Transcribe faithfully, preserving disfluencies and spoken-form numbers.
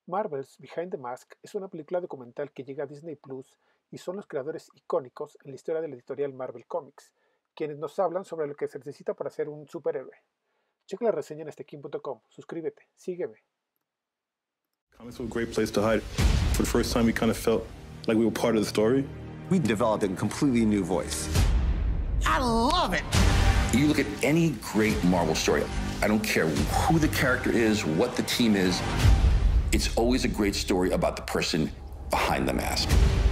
Marvel's Behind the Mask es una película documental que llega a Disney Plus y son los creadores icónicos en la historia de la editorial Marvel Comics, quienes nos hablan sobre lo que se necesita para ser un superhéroe. Checa la reseña en estequín punto com, suscríbete, sígueme. Comics were a great place to hide. For the first time, we kind of felt like we were part of the story. We developed a completely new voice. I love it! You look at any great Marvel story, I don't care who the character is, what the team is, it's always a great story about the person behind the mask.